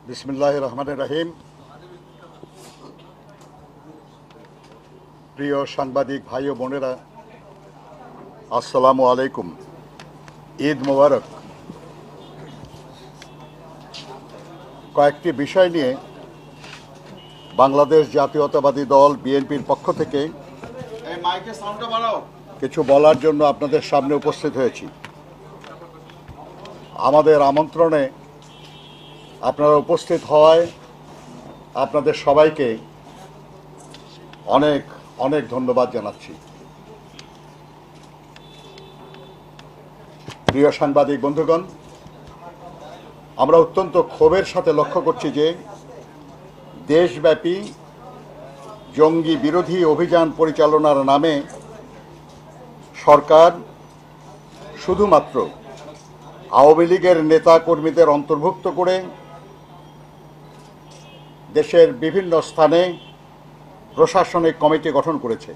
বিসমিল্লাহির রহমানির রহিম। প্রিয় সাংবাদিক ভাই ও বোনেরা, আসসালামু আলাইকুম। ঈদ মোবারক। কয়েকটি বিষয় নিয়ে বাংলাদেশ জাতীয়তাবাদী দল বিএনপির পক্ষ থেকে কিছু বলার জন্য আপনাদের সামনে উপস্থিত হয়েছি। আমাদের আমন্ত্রণে আপনারা উপস্থিত হওয়ায় আপনাদের সবাইকে অনেক অনেক ধন্যবাদ জানাচ্ছি। প্রিয় সাংবাদিক বন্ধুগণ, আমরা অত্যন্ত ক্ষোভের সাথে লক্ষ্য করছি যে দেশব্যাপী জঙ্গি বিরোধী অভিযান পরিচালনার নামে সরকার শুধুমাত্র আওয়ামী লীগের নেতা কর্মীদের অন্তর্ভুক্ত করে দেশের বিভিন্ন স্থানে প্রশাসনিক কমিটি গঠন করেছে।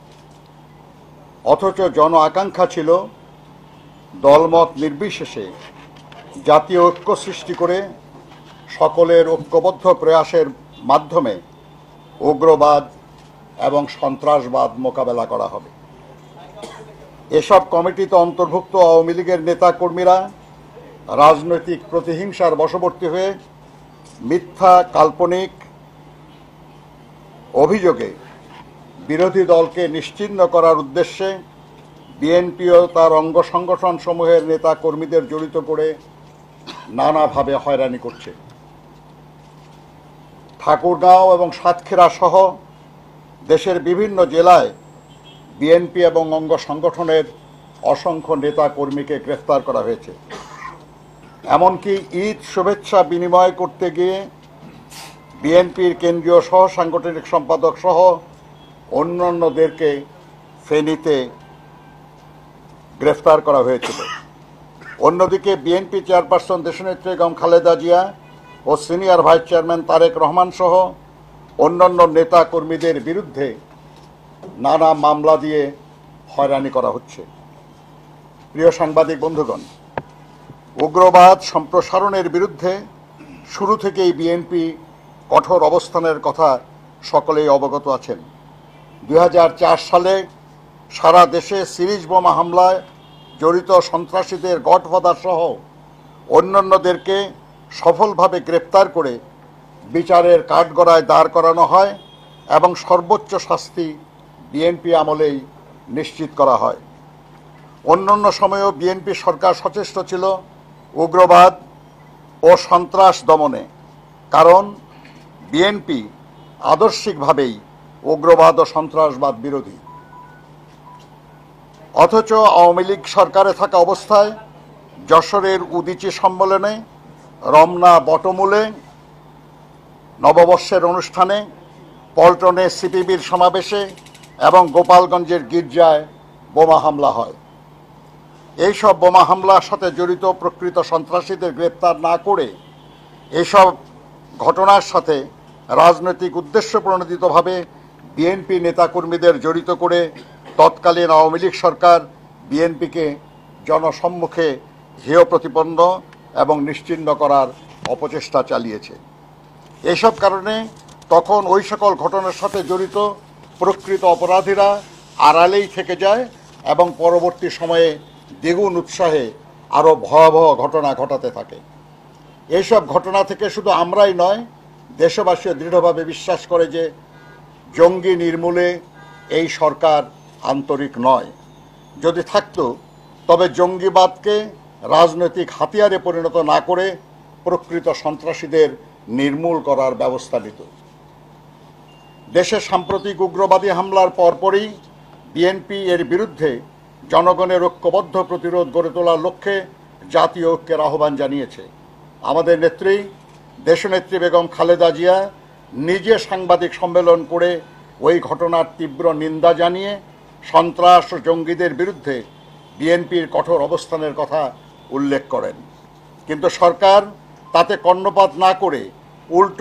অথচ জন আকাঙ্ক্ষা ছিল দলমত নির্বিশেষে জাতীয় ঐক্য সৃষ্টি করে সকলের ঐক্যবদ্ধ প্রয়াসের মাধ্যমে উগ্রবাদ এবং সন্ত্রাসবাদ মোকাবেলা করা হবে। এসব কমিটিতে অন্তর্ভুক্ত আওয়ামী লীগের নেতা কর্মীরা রাজনৈতিক প্রতিহিংসার বশবর্তী হয়ে মিথ্যা কাল্পনিক অভিযোগে বিরোধী দলকে নিশ্চিহ্ন করার উদ্দেশ্যে বিএনপি ও তার অঙ্গ সংগঠন সমূহের নেতা কর্মীদের জড়িত করে নানাভাবে হয়রানি করছে। ঠাকুরগাঁও এবং সাতক্ষীরা সহ দেশের বিভিন্ন জেলায় বিএনপি এবং অঙ্গ সংগঠনের অসংখ্য নেতা কর্মীকে গ্রেফতার করা হয়েছে। এমনকি ঈদ শুভেচ্ছা বিনিময় করতে গিয়ে বিএনপির কেন্দ্রীয় সহ সাংগঠনিক সম্পাদক সহ অন্যান্যদেরকে ফেনীতে গ্রেফতার করা হয়েছিল। অন্যদিকে বিএনপি চেয়ারপারসন দেশনেত্রী বেগম খালেদা জিয়া ও senior vice chairman Tarique Rahman সহ অন্যান্য নেতা কর্মীদের বিরুদ্ধে নানা মামলা দিয়ে হয়রানি করা হচ্ছে। প্রিয় সাংবাদিক বন্ধুগণ, উগ্রবাদ সম্প্রসারণের বিরুদ্ধে শুরু থেকেই বিএনপি কঠোর অবস্থানের কথা সকলেই অবগত আছেন। 2004 সালে সারা দেশে সিরিজ বোমা হামলায় জড়িত সন্ত্রাসীদের গডফাদার সহ অন্যান্যদেরকে সফলভাবে গ্রেপ্তার করে বিচারের কাঠগড়ায় দাঁড় করানো হয় এবং সর্বোচ্চ শাস্তি বিএনপি আমলেই নিশ্চিত করা হয়। অন্যান্য সময়েও বিএনপি সরকার সচেষ্ট ছিল উগ্রবাদ ও সন্ত্রাস দমনে, কারণ বিএনপি আদর্শিকভাবেই উগ্রবাদ ও সন্ত্রাসবাদ বিরোধী। অথচ আওয়ামী লীগ সরকারে থাকা অবস্থায় যশোরের উদীচী সম্মেলনে, রমনা বটমূলে নববর্ষের অনুষ্ঠানে, পল্টনে সিপিবির সমাবেশে এবং গোপালগঞ্জের গির্জায় বোমা হামলা হয়। এইসব বোমা হামলার সাথে জড়িত প্রকৃত সন্ত্রাসীদের গ্রেপ্তার না করে এসব ঘটনার সাথে রাজনৈতিক উদ্দেশ্য প্রণোদিতভাবে বিএনপি নেতাকর্মীদের জড়িত করে তৎকালীন আওয়ামী লীগ সরকার বিএনপিকে জনসম্মুখে হেয় প্রতিপন্ন এবং নিশ্চিহ্ন করার অপচেষ্টা চালিয়েছে। এসব কারণে তখন ওই সকল ঘটনার সাথে জড়িত প্রকৃত অপরাধীরা আড়ালেই থেকে যায় এবং পরবর্তী সময়ে দ্বিগুণ উৎসাহে আরও ভয়াবহ ঘটনা ঘটাতে থাকে। এইসব ঘটনা থেকে শুধু আমরাই নয়, দেশবাসীও দৃঢ়ভাবে বিশ্বাস করে যে জঙ্গি নির্মূলে এই সরকার আন্তরিক নয়। যদি থাকতো তবে জঙ্গিবাদকে রাজনৈতিক হাতিয়ারে পরিণত না করে প্রকৃত সন্ত্রাসীদের নির্মূল করার ব্যবস্থা নিত। দেশে সাম্প্রতিক উগ্রবাদী হামলার পরপরই বিএনপি এর বিরুদ্ধে জনগণের ঐক্যবদ্ধ প্রতিরোধ গড়ে তোলার লক্ষ্যে জাতীয় ঐক্যের আহ্বান জানিয়েছে। আমাদের নেত্রী দেশনেত্রী বেগম খালেদা জিয়া নিজে সাংবাদিক সম্মেলন করে ওই ঘটনার তীব্র নিন্দা জানিয়ে সন্ত্রাস ও জঙ্গিদের বিরুদ্ধে বিএনপির কঠোর অবস্থানের কথা উল্লেখ করেন। কিন্তু সরকার তাতে কর্ণপাত না করে উল্টো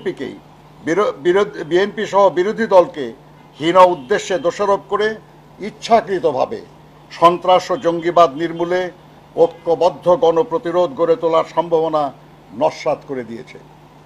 বিএনপি সহ বিরোধী দলকে হীন উদ্দেশ্যে দোষারোপ করে ইচ্ছাকৃতভাবে সন্ত্রাস ও জঙ্গিবাদ নির্মূলে ঐক্যবদ্ধ গণপ্রতিরোধ গড়ে তোলার সম্ভাবনা নস্যাৎ করে দিয়েছে।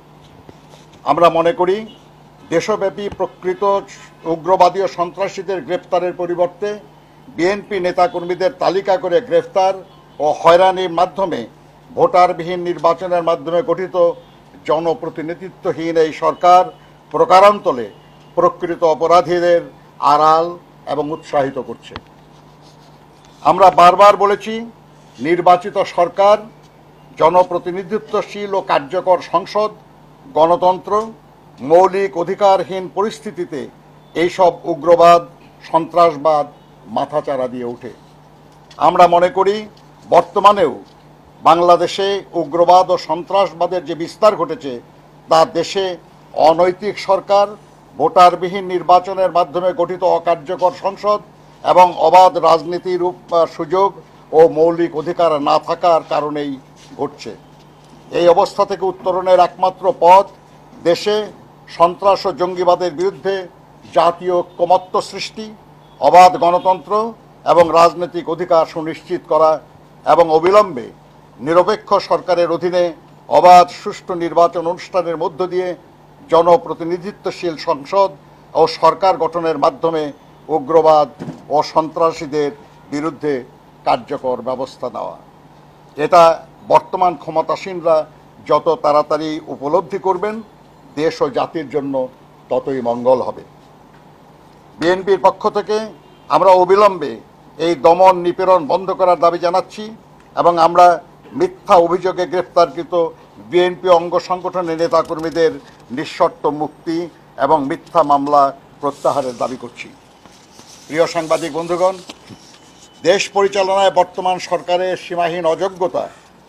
আমরা মনে করি দেশব্যাপী প্রকৃত উগ্রবাদী ও সন্ত্রাসীদের গ্রেপ্তারের পরিবর্তে বিএনপি নেতাকর্মীদের তালিকা করে গ্রেফতার ও হয়রানির মাধ্যমে ভোটারবিহীন নির্বাচনের মাধ্যমে গঠিত জনপ্রতিনিধিত্বহীন এই সরকার প্রকারান্তরে প্রকৃত অপরাধীদের আড়াল এবং উৎসাহিত করছে। আমরা বারবার বলেছি, নির্বাচিত সরকার, জনপ্রতিনিধিত্বশীল ও কার্যকর সংসদ, গণতন্ত্র, মৌলিক অধিকারহীন পরিস্থিতিতে এইসব উগ্রবাদ, সন্ত্রাসবাদ মাথাচাড়া দিয়ে ওঠে। আমরা মনে করি বর্তমানেও বাংলাদেশে উগ্রবাদ ও সন্ত্রাসবাদের যে বিস্তার ঘটেছে তা দেশে অনৈতিক সরকার, ভোটারবিহীন নির্বাচনের মাধ্যমে গঠিত অকার্যকর সংসদ এবং অবাধ রাজনীতির সুযোগ ও মৌলিক অধিকার না থাকার কারণেই ঘটছে। এই অবস্থা থেকে উত্তরণের একমাত্র পথ দেশে সন্ত্রাস ও জঙ্গিবাদের বিরুদ্ধে জাতীয় ঐক্যমত্য সৃষ্টি, অবাধ গণতন্ত্র এবং রাজনৈতিক অধিকার সুনিশ্চিত করা এবং অবিলম্বে নিরপেক্ষ সরকারের অধীনে অবাধ সুষ্ঠু নির্বাচন অনুষ্ঠানের মধ্য দিয়ে জনপ্রতিনিধিত্বশীল সংসদ ও সরকার গঠনের মাধ্যমে উগ্রবাদ ও সন্ত্রাসীদের বিরুদ্ধে কার্যকর ব্যবস্থা নেওয়া। এটা বর্তমান ক্ষমতাসীনরা যত তাড়াতাড়ি উপলব্ধি করবেন, দেশ ও জাতির জন্য ততই মঙ্গল হবে। বিএনপির পক্ষ থেকে আমরা অবিলম্বে এই দমন নিপীড়ন বন্ধ করার দাবি জানাচ্ছি এবং আমরা মিথ্যা অভিযোগে গ্রেপ্তারকৃত বিএনপি অঙ্গ সংগঠনের নেতাকর্মীদের নিঃশর্ত মুক্তি এবং মিথ্যা মামলা প্রত্যাহারের দাবি করছি। প্রিয় সাংবাদিক বন্ধুগণ, দেশ পরিচালনায় বর্তমান সরকারের সীমাহীন অযোগ্যতা,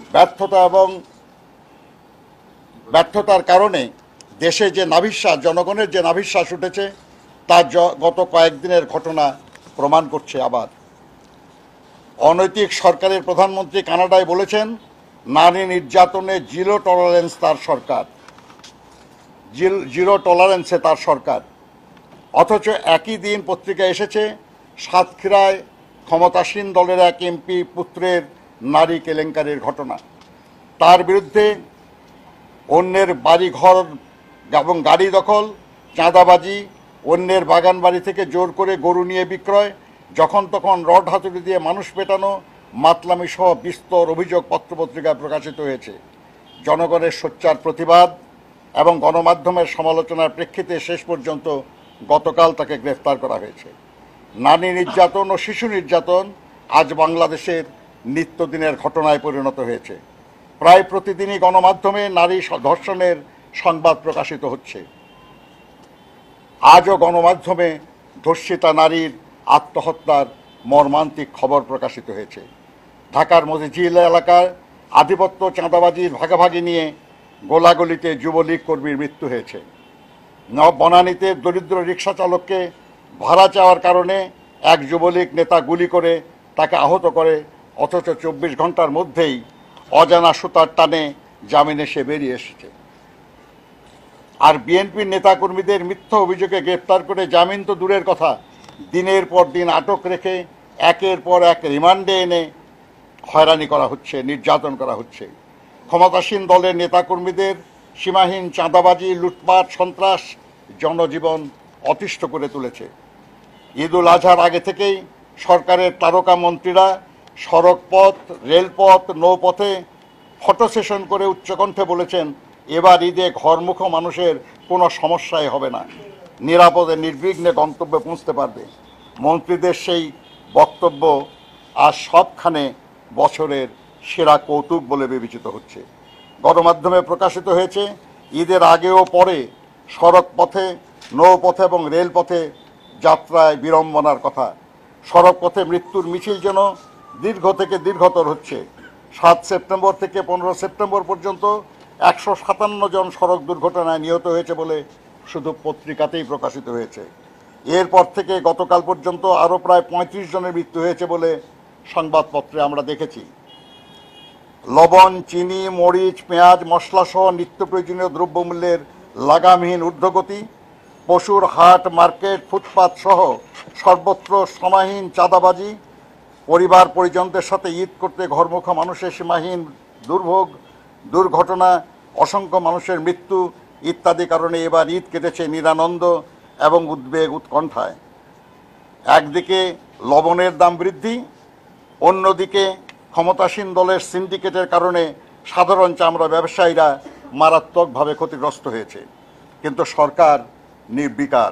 ব্যর্থতার কারণে দেশে যে নাভিশ্বাস, জনগণের যে নাভিশ্বাস উঠেছে তা গত কয়েকদিনের ঘটনা প্রমাণ করছে। আবার অনৈতিক সরকারের প্রধানমন্ত্রী কানাডায় বলেছেন, নারী নির্যাতনে জিরো টলারেন্সে তার সরকার। অথচ একই দিন পত্রিকায় এসেছে সাতক্ষীরায় ক্ষমতাসীন দলের এক এমপি পুত্রের নারী কেলেঙ্কারির ঘটনা। তার বিরুদ্ধে অন্যের বাড়িঘর এবং গাড়ি দখল, চাঁদাবাজি, অন্যের বাগান বাড়ি থেকে জোর করে গরু নিয়ে বিক্রয়, যখন তখন রড হাতুড়ি দিয়ে মানুষ পেটানো, মাতলামি সহ বিস্তর অভিযোগ পত্রপত্রিকায় প্রকাশিত হয়েছে। জনগণের সোচ্চার প্রতিবাদ এবং গণমাধ্যমের সমালোচনার প্রেক্ষিতে শেষ পর্যন্ত গতকাল তাকে গ্রেফতার করা হয়েছে। নারী নির্যাতন ও শিশু নির্যাতন আজ বাংলাদেশের নিত্যদিনের ঘটনায় পরিণত হয়েছে। প্রায় প্রতিদিনই গণমাধ্যমে নারী ধর্ষণের সংবাদ প্রকাশিত হচ্ছে। আজও গণমাধ্যমে ধর্ষিতা নারীর আত্মহত্যার মর্মান্তিক খবর প্রকাশিত হয়েছে। ঢাকার মতিঝিল এলাকার আধিপত্য চাঁদাবাজির ভাগাভাগি নিয়ে গোলাগুলিতে যুবলীগ কর্মীর মৃত্যু হয়েছে। বনানীতে দরিদ্র রিকশা চালককে ভাড়া চাওয়ার কারণে এক যুবলীগ নেতা গুলি করে তাকে আহত করে, অথচ 24 ঘন্টার মধ্যেই অজানা সুতার টানে জামিনে সে বেরিয়ে এসেছে। আর বিএনপির নেতাকর্মীদের মিথ্যা অভিযোগে গ্রেপ্তার করে জামিন তো দূরের কথা, দিনের পর দিন আটক রেখে একের পর এক রিমান্ডে এনে হয়রানি করা হচ্ছে, নির্যাতন করা হচ্ছে। ক্ষমতাসীন দলের নেতাকর্মীদের সীমাহীন চাঁদাবাজি, লুটপাট, সন্ত্রাস জনজীবন অতিষ্ঠ করে তুলেছে। ঈদুল আজহার আগে থেকেই সরকারের তারকা মন্ত্রীরা সড়কপথ, রেলপথ, নৌপথে ফটো সেশন করে উচ্চকণ্ঠে বলেছেন, এবার ঈদে ঘরমুখ মানুষের কোনো সমস্যাই হবে না, নিরাপদে নির্বিঘ্নে গন্তব্যে পৌঁছতে পারবে। মন্ত্রীদের সেই বক্তব্য আজ সবখানে বছরের সেরা কৌতুক বলে বিবেচিত হচ্ছে। গণমাধ্যমে প্রকাশিত হয়েছে, ঈদের আগে ও পরে সড়কপথে, নৌপথে এবং রেলপথে যাত্রায় বিড়ম্বনার কথা। সড়কপথে মৃত্যুর মিছিল যেন দীর্ঘ থেকে দীর্ঘতর হচ্ছে। 7 সেপ্টেম্বর থেকে 15 সেপ্টেম্বর পর্যন্ত 157 জন সড়ক দুর্ঘটনায় নিহত হয়েছে বলে শুধু পত্রিকাতেই প্রকাশিত হয়েছে। এরপর থেকে গতকাল পর্যন্ত আরও প্রায় 35 জনের মৃত্যু হয়েছে বলে সংবাদপত্রে আমরা দেখেছি। লবণ, চিনি, মরিচ, পেঁয়াজ, মশলাসহ নিত্য প্রয়োজনীয় দ্রব্যমূল্যের লাগামহীন ঊর্ধ্বগতি, পশুর হাট, মার্কেট, ফুটপাত সহ সর্বত্র সীমাহীন চাঁদাবাজি, পরিবার পরিজনদের সাথে ঈদ করতে ঘরমুখা মানুষের সীমাহীন দুর্ভোগ, দুর্ঘটনা, অসংখ্য মানুষের মৃত্যু ইত্যাদি কারণে এবার ঈদ কেটেছে নিরানন্দ এবং উদ্বেগ উৎকণ্ঠায়। একদিকে লবণের দাম বৃদ্ধি, অন্যদিকে ক্ষমতাসীন দলের সিন্ডিকেটের কারণে সাধারণ চামড়া ব্যবসায়ীরা মারাত্মকভাবে ক্ষতিগ্রস্ত হয়েছে, কিন্তু সরকার নির্বিকার।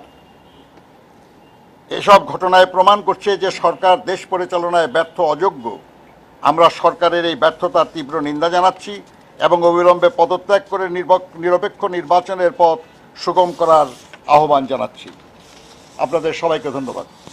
এসব ঘটনায় প্রমাণ করছে যে সরকার দেশ পরিচালনায় ব্যর্থ, অযোগ্য। আমরা সরকারের এই ব্যর্থতার তীব্র নিন্দা জানাচ্ছি এবং অবিলম্বে পদত্যাগ করে নিরপেক্ষ নির্বাচনের পথ সুগম করার আহ্বান জানাচ্ছি। আপনাদের সবাইকে ধন্যবাদ।